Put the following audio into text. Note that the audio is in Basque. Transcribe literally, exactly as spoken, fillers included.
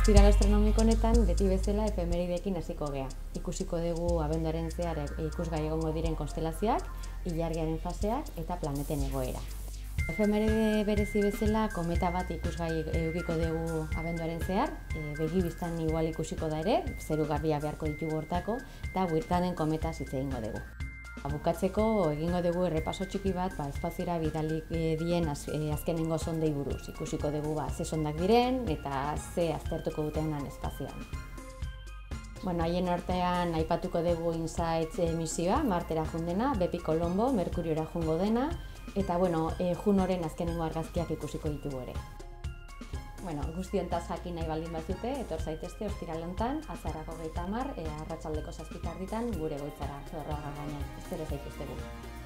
Ostiral astronomiko honetan beti bezala efemerideekin hasiko gea. Ikusiko dugu abenduaren zehar ikusgai egongo diren konstelazioak, ilargiaren faseak eta planeten egoera. Efemeride berezi bezala kometa bat ikusgai edukiko dugu abenduaren zehar, e, begi bistan igual ikusiko da ere, zeru garbia beharko ditugu hortako, eta Wirtanen kometaz hitz egingo dugu. Bukatzeko egingo dugu errepaso txiki bat ba, espaziora bidalik dien az, e, azkenengo sondei buruz. Ikusiko dugu ba, ze sondak diren eta ze aztertuko dutenan espazioan. Bueno, haien artean aipatuko dugu InSight misioa, Martera jundena, Bepi Colombo, Merkuriora jungo dena, eta bueno, e, Junoren azkenengo argazkiak ikusiko ditugu ere. Bueno, guztiontaz jakin nahi baldin bazute, etor zaitezte ostiral hontan, azarako geita hamar, e, arratsaldeko zazpiterditan gure goitzara, Zorroaga gainean, espero zaiteztegu.